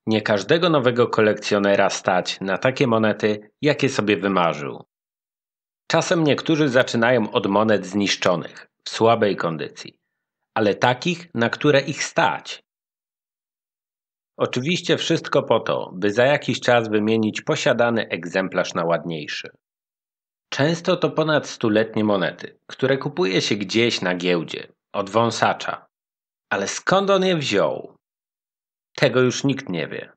Nie każdego nowego kolekcjonera stać na takie monety, jakie sobie wymarzył. Czasem niektórzy zaczynają od monet zniszczonych, w słabej kondycji, ale takich, na które ich stać. Oczywiście wszystko po to, by za jakiś czas wymienić posiadany egzemplarz na ładniejszy. Często to ponad stuletnie monety, które kupuje się gdzieś na giełdzie, od wąsacza. Ale skąd on je wziął? Tego już nikt nie wie.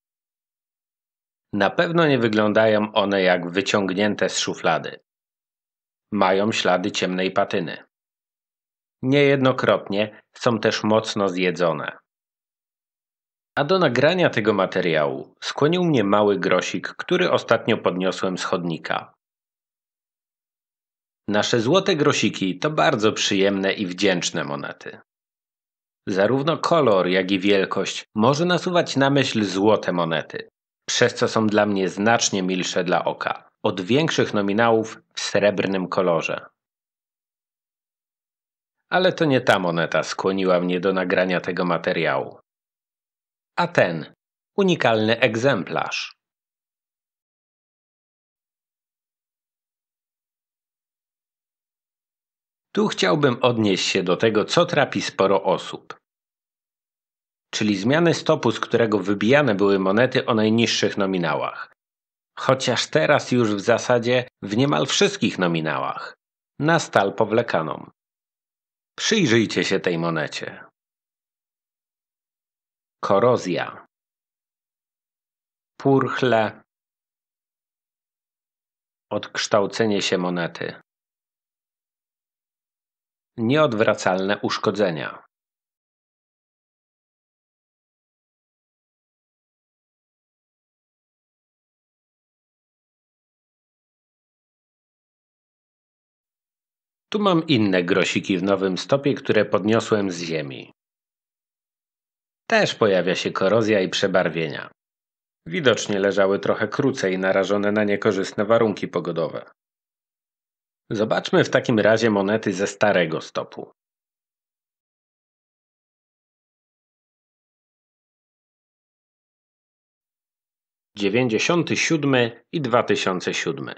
Na pewno nie wyglądają one jak wyciągnięte z szuflady. Mają ślady ciemnej patyny. Niejednokrotnie są też mocno zjedzone. A do nagrania tego materiału skłonił mnie mały grosik, który ostatnio podniosłem z chodnika. Nasze złote grosiki to bardzo przyjemne i wdzięczne monety. Zarówno kolor, jak i wielkość może nasuwać na myśl złote monety, przez co są dla mnie znacznie milsze dla oka, od większych nominałów w srebrnym kolorze. Ale to nie ta moneta skłoniła mnie do nagrania tego materiału, a ten unikalny egzemplarz. Tu chciałbym odnieść się do tego, co trapi sporo osób. Czyli zmiany stopu, z którego wybijane były monety o najniższych nominałach. Chociaż teraz już w zasadzie w niemal wszystkich nominałach. Na stal powlekaną. Przyjrzyjcie się tej monecie. Korozja. Purchle. Odkształcenie się monety. Nieodwracalne uszkodzenia. Tu mam inne grosiki w nowym stopie, które podniosłem z ziemi. Też pojawia się korozja i przebarwienia. Widocznie leżały trochę krócej, narażone na niekorzystne warunki pogodowe. Zobaczmy w takim razie monety ze starego stopu. ’97 i 2007.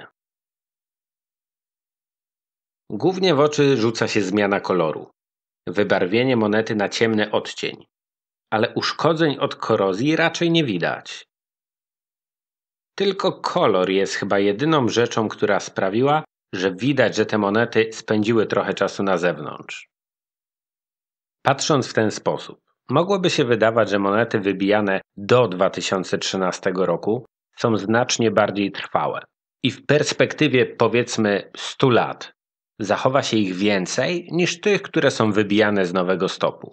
Głównie w oczy rzuca się zmiana koloru. Wybarwienie monety na ciemny odcień. Ale uszkodzeń od korozji raczej nie widać. Tylko kolor jest chyba jedyną rzeczą, która sprawiła, że widać, że te monety spędziły trochę czasu na zewnątrz. Patrząc w ten sposób, mogłoby się wydawać, że monety wybijane do 2013 roku są znacznie bardziej trwałe i w perspektywie powiedzmy 100 lat zachowa się ich więcej niż tych, które są wybijane z nowego stopu.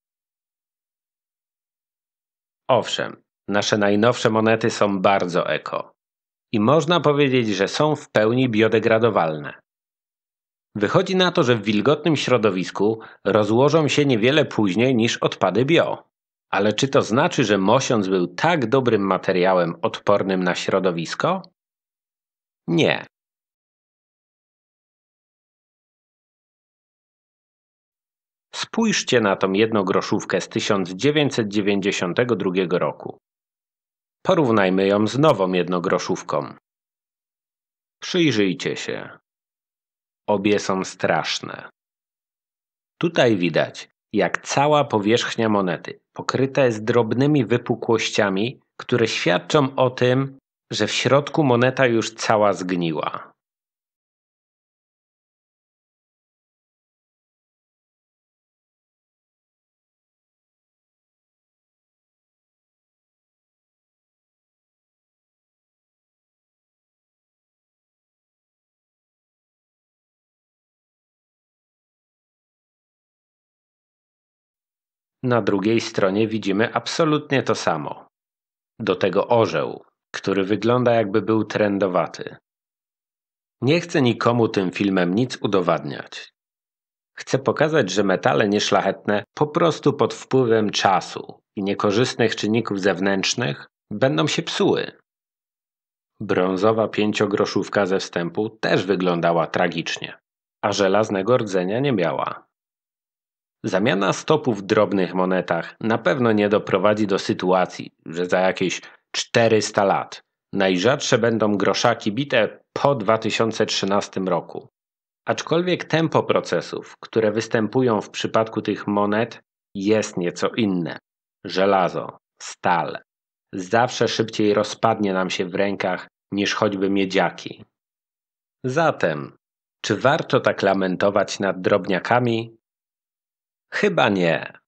Owszem, nasze najnowsze monety są bardzo eko i można powiedzieć, że są w pełni biodegradowalne. Wychodzi na to, że w wilgotnym środowisku rozłożą się niewiele później niż odpady bio. Ale czy to znaczy, że mosiądz był tak dobrym materiałem odpornym na środowisko? Nie. Spójrzcie na tą jednogroszówkę z 1992 roku. Porównajmy ją z nową jednogroszówką. Przyjrzyjcie się. Obie są straszne. Tutaj widać, jak cała powierzchnia monety pokryta jest drobnymi wypukłościami, które świadczą o tym, że w środku moneta już cała zgniła. Na drugiej stronie widzimy absolutnie to samo. Do tego orzeł, który wygląda jakby był trendowaty. Nie chcę nikomu tym filmem nic udowadniać. Chcę pokazać, że metale nieszlachetne po prostu pod wpływem czasu i niekorzystnych czynników zewnętrznych będą się psuły. Brązowa pięciogroszówka ze wstępu też wyglądała tragicznie, a żelaznego rdzenia nie miała. Zamiana stopów w drobnych monetach na pewno nie doprowadzi do sytuacji, że za jakieś 400 lat najrzadsze będą groszaki bite po 2013 roku. Aczkolwiek tempo procesów, które występują w przypadku tych monet, jest nieco inne. Żelazo, stal, zawsze szybciej rozpadnie nam się w rękach niż choćby miedziaki. Zatem, czy warto tak lamentować nad drobniakami? Chyba nie.